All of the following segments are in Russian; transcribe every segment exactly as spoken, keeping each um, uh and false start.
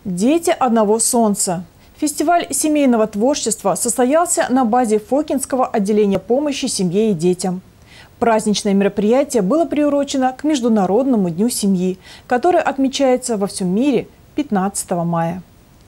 Дети одного солнца. Фестиваль семейного творчества состоялся на базе Фокинского отделения помощи семье и детям. Праздничное мероприятие было приурочено к Международному дню семьи, который отмечается во всем мире пятнадцатого мая.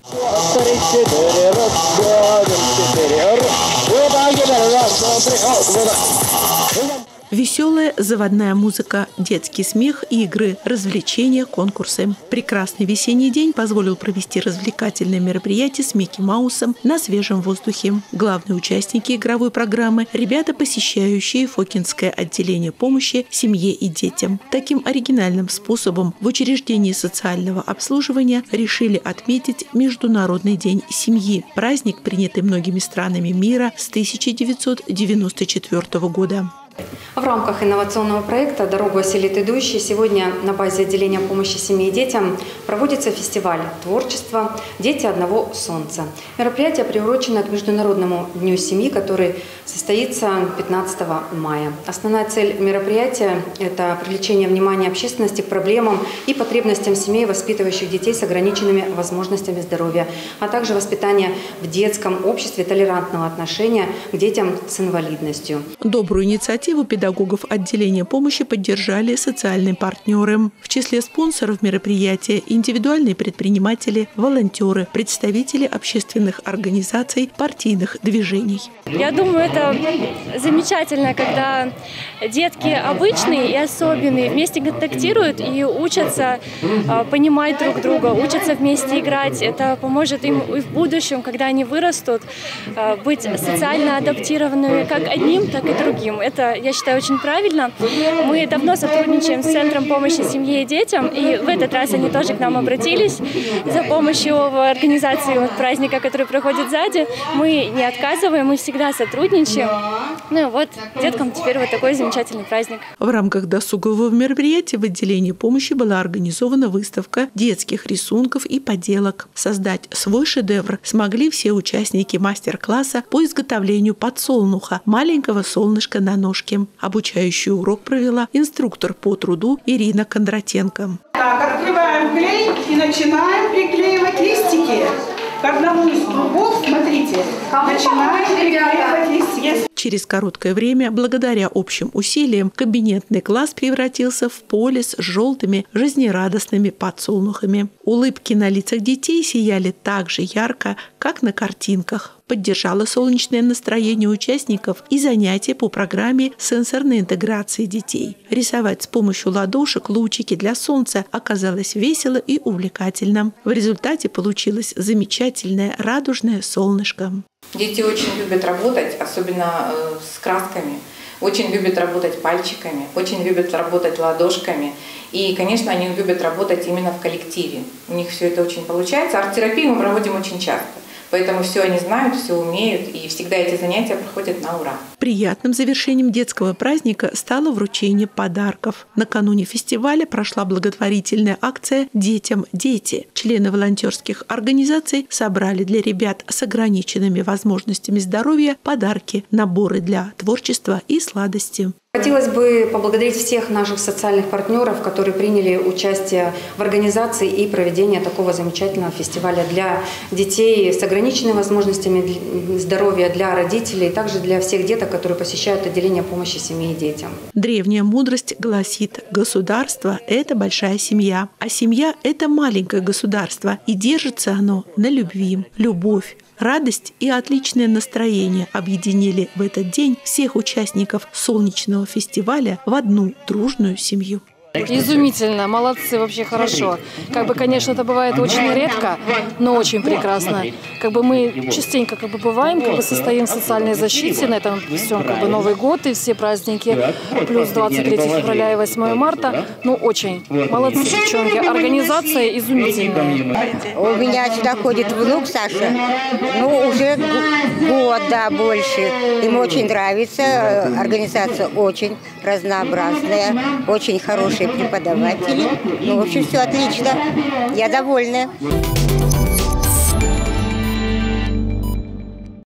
Веселая заводная музыка, детский смех, игры, развлечения, конкурсы. Прекрасный весенний день позволил провести развлекательное мероприятие с Микки Маусом на свежем воздухе. Главные участники игровой программы – ребята, посещающие Фокинское отделение помощи семье и детям. Таким оригинальным способом в учреждении социального обслуживания решили отметить Международный день семьи. Праздник, принятый многими странами мира с тысяча девятьсот девяносто четвёртого года. В рамках инновационного проекта «Дорогу осилит идущий» сегодня на базе отделения помощи семье и детям проводится фестиваль творчества «Дети одного солнца». Мероприятие приурочено к Международному дню семьи, который состоится пятнадцатого мая. Основная цель мероприятия – это привлечение внимания общественности к проблемам и потребностям семей, воспитывающих детей с ограниченными возможностями здоровья, а также воспитание в детском обществе толерантного отношения к детям с инвалидностью. Добрую инициативу педагогов отделения помощи поддержали социальные партнеры. В числе спонсоров мероприятия – индивидуальные предприниматели, волонтеры, представители общественных организаций, партийных движений. Я думаю, это замечательно, когда детки обычные и особенные вместе контактируют и учатся понимать друг друга, учатся вместе играть. Это поможет им и в будущем, когда они вырастут, быть социально адаптированными как одним, так и другим. Это, я считаю, очень правильно. Мы давно сотрудничаем с Центром помощи семье и детям, и в этот раз они тоже к нам обратились за помощью в организации вот праздника, который проходит сзади. Мы не отказываем, мы всегда сотрудничаем. Ну и вот деткам теперь вот такой замечательный праздник. В рамках досугового мероприятия в отделении помощи была организована выставка детских рисунков и поделок. Создать свой шедевр смогли все участники мастер-класса по изготовлению подсолнуха, маленького солнышка на ножке. Обучающий урок провела инструктор по труду Ирина Кондратенко. Так, открываем клей и начинаем приклеивать листики. К одному из кругов, смотрите, начинаем приклеивать листики. Через короткое время, благодаря общим усилиям, кабинетный класс превратился в поле с желтыми, жизнерадостными подсолнухами. Улыбки на лицах детей сияли так же ярко, как на картинках. Поддержало солнечное настроение участников и занятия по программе сенсорной интеграции детей. Рисовать с помощью ладошек лучики для солнца оказалось весело и увлекательно. В результате получилось замечательное радужное солнышко. Дети очень любят работать, особенно с красками, очень любят работать пальчиками, очень любят работать ладошками. И, конечно, они любят работать именно в коллективе. У них все это очень получается. Арт-терапию мы проводим очень часто. Поэтому все они знают, все умеют, и всегда эти занятия проходят на ура. Приятным завершением детского праздника стало вручение подарков. Накануне фестиваля прошла благотворительная акция «Детям дети». Члены волонтерских организаций собрали для ребят с ограниченными возможностями здоровья подарки, наборы для творчества и сладости. Хотелось бы поблагодарить всех наших социальных партнеров, которые приняли участие в организации и проведении такого замечательного фестиваля для детей с ограниченными возможностями здоровья, для родителей, и также для всех деток, которые посещают отделение помощи семье и детям. Древняя мудрость гласит: государство – это большая семья, а семья – это маленькое государство, и держится оно на любви. Любовь, радость и отличное настроение объединили в этот день всех участников солнечного фестиваля в одну дружную семью. Изумительно, молодцы, вообще хорошо. Как бы, конечно, это бывает очень редко, но очень прекрасно. Как бы мы частенько как бы бываем, как бы состоим в социальной защите на этом всем, как бы Новый год и все праздники, плюс двадцать третьего февраля и восьмое марта. Ну, очень молодцы, девчонки. Организация изумительная. У меня сюда ходит внук Саша, ну, уже год, да, больше. Ему очень нравится, организация очень разнообразная, очень хорошая. Преподаватели. Ну, в общем, все отлично. Я довольна.